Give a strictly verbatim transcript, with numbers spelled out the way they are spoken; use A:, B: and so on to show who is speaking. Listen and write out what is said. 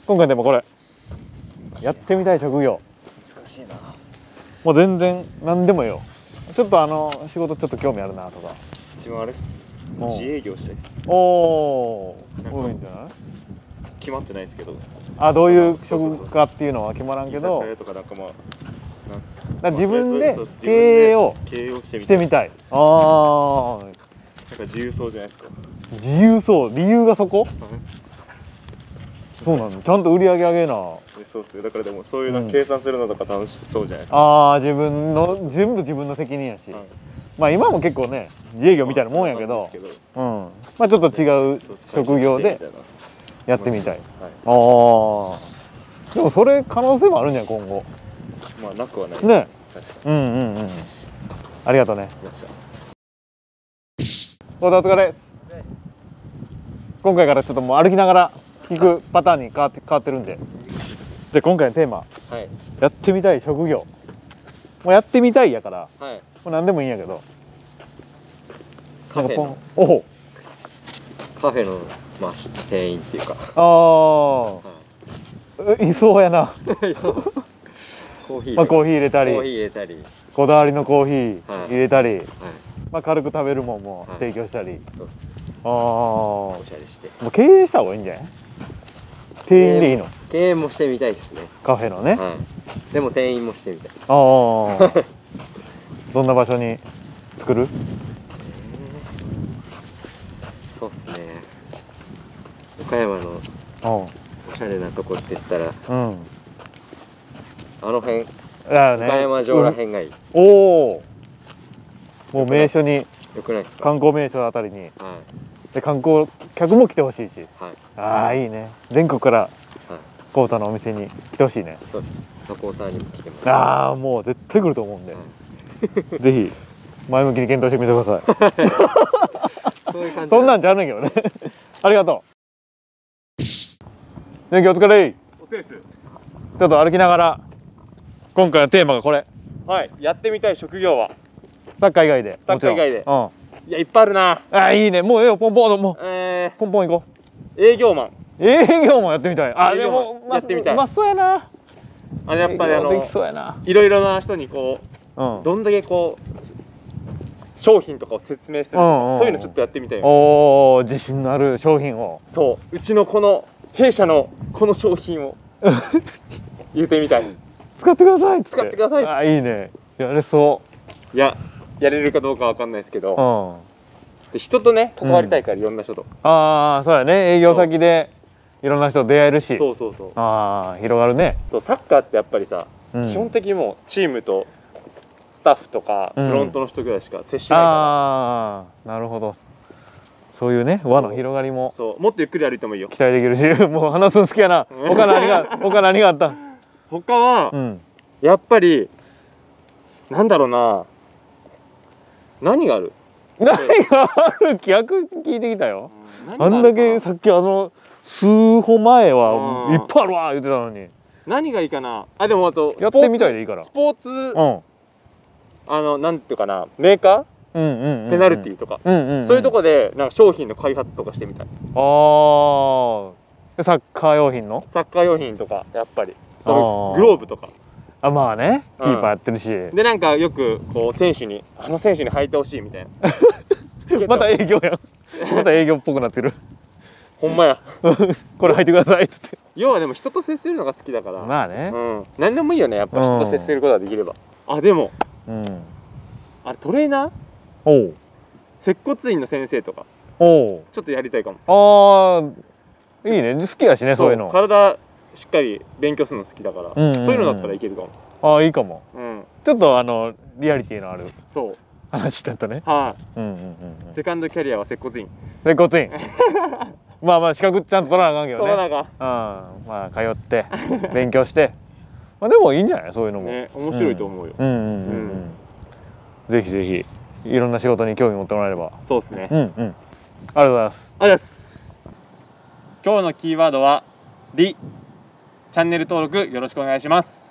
A: 今回でもこれやってみたい職業
B: 難しいな。
A: もう全然何でもいいよ。ちょっとあの仕事ちょっと興味あるなとか。
B: 自分あれっす、
A: うん
B: 自営業したいっす。
A: おお多いんじゃない。
B: 決まってないですけど、
A: あ、どういう
B: そうそうそう
A: 職かっていうのは決まらんけど、
B: 居酒屋とかなんかまあ
A: だから自分で
B: そうそう
A: 経営を
B: 経営をしてみ
A: したてみたい。ああ、
B: なんか自由そうじゃないですか。
A: 自由そう。理由がそこ？そうなの。ちゃんと売り上げ上げな。
B: でそうっすよ。だからでもそういうの
A: うん
B: 計算するのとか楽しそうじゃないですか。
A: ああ、自分の全部自分の責任やし、
B: はい
A: まあ今も結構ね自営業みたいなもんやけど、
B: まあそうなんですけど
A: うん、まあちょっと違う
B: そうそう
A: 職業で
B: 会社してみたいな
A: やってみたい。
B: はい。
A: ああ、でもそれ可能性もあるんじゃん今後。
B: まあなくはないです
A: ね。
B: 確か
A: うんうんうん。ありがとうね。
B: に。よっしゃ。
A: お疲れ。今回からちょっともう歩きながら聞くパターンに変わって変わってるんで。じゃあ今回のテーマ、
B: はい
A: やってみたい職業。もうやってみたいやから、
B: はい。
A: もう何でもいいんやけど。
B: カフェの
A: おお。
B: カフェのまあ店員っていうか。
A: ああ、いそうやな。
B: コーヒー。
A: まあコーヒー入れたり、
B: コーヒー入れたり。
A: こだわりのコーヒー入れたり、
B: はい。
A: まあ軽く食べるもんも提供したり。
B: そうっす。
A: ああ、も
B: おしゃれして。
A: う経営した方がいいんじゃない？店員でいいの？
B: 経営もしてみたいですね。
A: カフェのね。
B: はい。でも店員もしてみたい。
A: ああ。どんな場所に作る？
B: そうっすね。岡山の
A: うん。
B: おしゃれなとこって言ったら
A: うん。
B: あの辺、
A: だよね。
B: 岡山城ら辺がいい。
A: おお。もう名所に、
B: よくないですか？
A: 観光名所あたりに、
B: はい
A: で観光客も来てほしいし。
B: はい
A: ああいいね。全国から
B: はい。
A: コータのお店に来てほしいね。
B: そうです。サポーターにも来てもら
A: ああもう絶対来ると思うんで、
B: は
A: ぜひ前向きに検討してみてください。
B: い。そういう感じ。
A: そんなんじゃあるんやけどね。ありがとう。元気お疲れ。
C: お疲れです。
A: ちょっと歩きながら今回のテーマがこれ。
C: はい、やってみたい職業は
A: サッカー以外で。
C: サッカー以外で
A: もち
C: いやいっぱいあるな。
A: ろん。うん。あーいいね。もうええよポンポンもう
C: え
A: ポンポン行こう。
C: ー、営業マン。
A: 営業もやってみたい。あ
C: 営業
A: でも
C: やってみたい
A: まあそうやな。
C: あのやっぱりあの
A: 営業できそうやな。
C: いろいろな人にこ
A: うん
C: う。どんだけこう商品とかを説明するとか、
A: うんうんうん
C: そういうのちょっとやってみたいよ。
A: おお自信のある商品を。
C: そううちのこの弊社のこの商品を言ってみたい。
A: 使ってくださいっつって。
C: 使ってくださいっつって
A: あいいね。やれそ
C: いややれるかどうかわかんないですけ
A: う。
C: ど、
A: うん。
C: で人とね関わりたいから、いろんな人と。
A: ああそうやね。営業先でいろんな人と出会えるし。
C: そうそうそう。
A: ああ広がるね。
C: そうサッカーってやっぱりさ、
A: うん
C: 基本的にもうチームとスタッフとか
A: うん
C: フロントの人ぐらいしか接しないか
A: ああなるほど。そういうね輪の広がりも
C: ら、そうもっとゆっくり歩いてもいいよ。
A: 期待できるし、もう話すの好きやな。他何が他何があった？
C: 他は、
A: うん。
C: やっぱりなんだろうな、何がある？
A: 何がある？逆聞いてきたよ。
C: 何
A: あんだ
C: がるかな
A: けさっきあの数歩前は
C: うん
A: いっぱいあるわ言ってたのに。
C: 何がいいかなあ。でもあと
A: やってみたいでいいから。
C: スポーツ
A: うん。
C: あのなんていうかな、メーカ
A: うんうんうんうん。
C: ーペナルティーとか、
A: うんうんうん。
C: そういうとこでなんか商品の開発とかしてみたい。
A: ああ。サッカー用品の？
C: サッカー用品とかやっぱりそ
A: あ
C: の
A: ー
C: グローブとか
A: あまあね。キ
C: うん
A: ーパーやってるし。
C: でなんかよくこう選手にあの選手に履いてほしいみたいな。
A: また営業やん。また営業っぽくなってる。
C: ほんまや。
A: これ履いてくださいっつって。
C: 要はでも人と接するのが好きだから、
A: まあね。
C: うん、何でもいいよねやっぱ人と接することができれば。あでも
A: うん。
C: あれトレーナー
A: おう
C: 接骨院の先生とか
A: おう。
C: ちょっとやりたいかも。
A: ああいいね。好きやしねそういうの。
C: 体しっかり勉強するの好きだから、
A: うんうんうん
C: そういうのだったらいけるかも。
A: ああいいかも。
C: うん
A: ちょっとあのリアリティのある
C: そう
A: 話だったね。
C: はい、
A: うんうんうんうん。
C: セカンドキャリアは接骨院
A: 接骨院。まあまあ資格ちゃんと取らなあかんけどね。
C: 取らなあか
A: うん、まあ通って勉強して、まあでもいいんじゃないそういうのも。
C: んね、面白いと思うよ。
A: うんうんうんうん。ぜひぜひいろんな仕事に興味持ってもらえれば。
C: そうですね、
A: うんうん。ありがとうございます。
C: ありがとうございます。今日のキーワードはリ。チャンネル登録よろしくお願いします。